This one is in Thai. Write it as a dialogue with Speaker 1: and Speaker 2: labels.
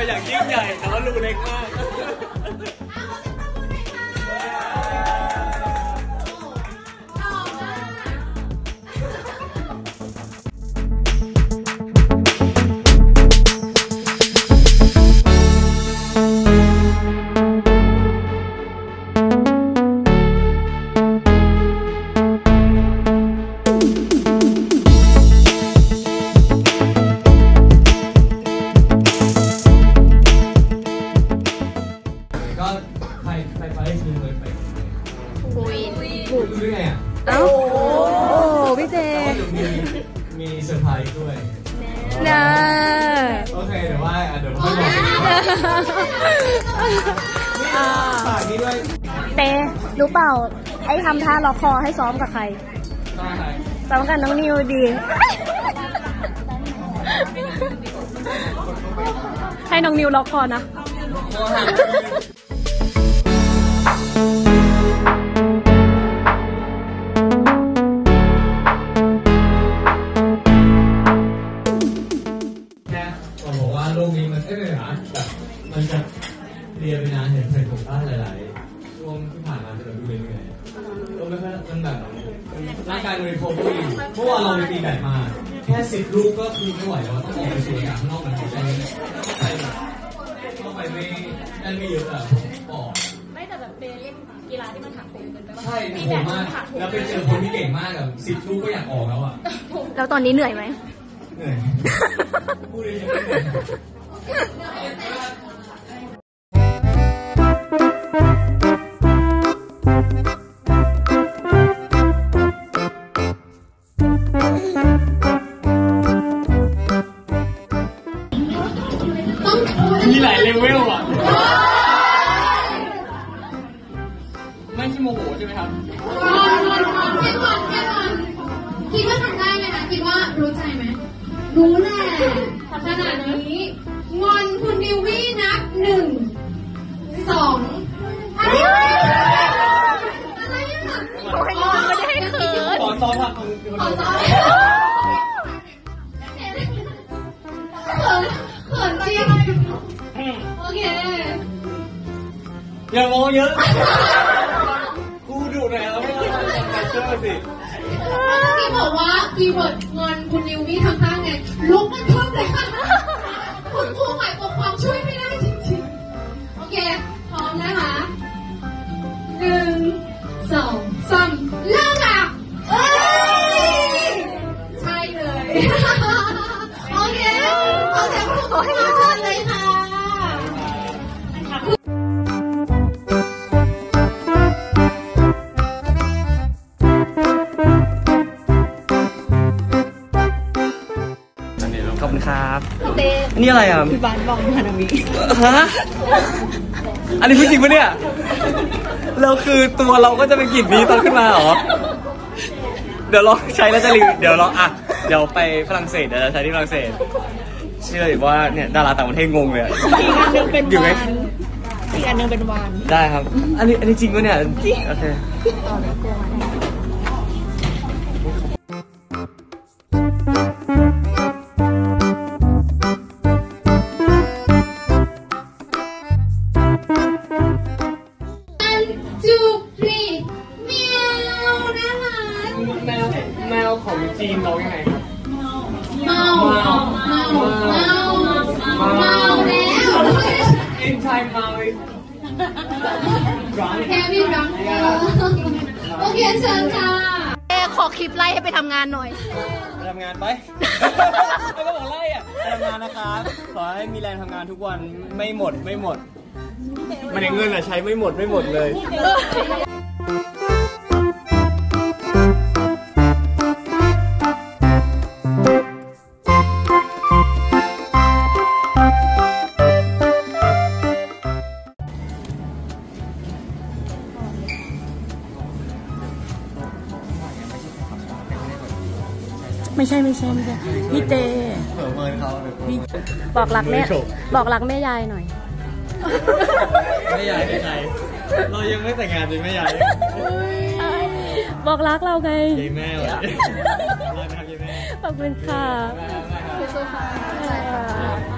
Speaker 1: อย่างยิ่งใหญ่แต่ว่ารูเล็กมาก
Speaker 2: รู้ได้ไงอ่ะโอ้พี่เจมีเซอร์ไพรส์ด้วยนะโอเคเดี๋ยวไม่บอกฝากนี้ด้วย
Speaker 3: เต้รู้เปล่าไอ้ทำท่าล็อกคอให้ซ้อมกับใครซ้อมกับน้องนิวดีให้น้องนิวล็อกคอนะ
Speaker 2: โลกนี้มันไม่เป็นแบบมันจะเรียนไปนานเห็นผมบ้างหลายๆช่วงที่ผ่านมาจะแบบดูเหนื่อยๆก็ไม่ค่อยมันแบบร่างกายมันรีโคเวอรี่เมื่อวานเราไปตีแบดมาแค่10 ลูกก็คือไม่ไหวแล้วต้องออกไปสวนข้างนอกมันใจเข้าไปไม่เยอะอะปอด
Speaker 4: ไม่แต่แบบเปเล่นกีฬาที่มันหักโหมเป็นไปว่า
Speaker 2: ใช่ผมมากแล้วไปเจอคนที่เก่งมากแบบ10 ลูกก็อยากออกแล้วอะ
Speaker 3: แล้วตอนนี้เหนื่อยไหม
Speaker 2: เหนื่อยพูดเลยยังไม่เหนื่อย
Speaker 1: มีหลายเลเวลอ่ะไม่ใช่โมโหใช่ไหมครับ
Speaker 4: แค่ก่อนคิดว่าทำได้ไหมคะคิดว่ารู้ใจไหมรู้แหละขนาดนี้งอนคุณดิวี่นับ1 2อะไรอ่ะ
Speaker 3: โอ้ยงอนไม่ได้ให้เขิน
Speaker 1: ขอซ้อมครับ
Speaker 4: ขอซ้อมเขินจริงโอเค
Speaker 1: อย่ามองเยอะครูดุหน่อยแล้วไม่ต้องทำไมเชื่อสิ
Speaker 4: ที่บอกว่าคีย์เวิร์ดงอนคุณดิวี่ทำท่าไงลุกมันเพิ่มเลยคุณครูหมายปกครองช่วยไม่ได้จริงๆโอเคพร้อมนะคะ1 2 3เริ่มค่ะใช่เลยโอเคขอเสียงปรบมือให้ทุกคนเลยค่ะ
Speaker 1: ขอบคุณครับนี่อะไรอ่ะ
Speaker 3: พี่บ้านบอกมานามิ
Speaker 1: ฮะอันนี้พูดจริงปะเนี่ยเราคือตัวเราก็จะเป็นกลิ่นนี้ตอนขึ้นมาเหรอเดี๋ยวลองใช้แล้วจะรีวิวเดี๋ยวลองอ่ะเดี๋ยวไปฝรั่งเศสเดี๋ยวจะใช้ที่ฝรั่งเศสเชื่ออยู่ว่าเนี่ยดาราต่างประเทศงงเลย
Speaker 3: อีกอันนึงเป็นวานอีกอันนึงเป็นวาน
Speaker 1: ได้ครับอันนี้จริงปะเนี่ยโอเคแมวของจีนเรายังไงครับ
Speaker 4: เมาแล้ว
Speaker 1: In Thai เมา
Speaker 4: แค่พี่รังโอเคเชิญค่ะ
Speaker 3: ขอคลิปไล่ให้ไปทำงานหน่อย
Speaker 1: ไปทำงานไปไม่ต้องบอกไล่อ่ะไปทำงานนะครับขอให้มีแรงทำงานทุกวันไม่หมดมันเงินอะใช้ไม่หมดเลย
Speaker 3: ไม่ใช่พี่เตบอกรักแม่ยายหน่อย
Speaker 1: แม่ยายเป็นใครเรายังไม่แต่งงานเลยแม่ยาย
Speaker 3: บอกรักเราไง
Speaker 1: ยายแม่
Speaker 3: ขอบคุณค่ะ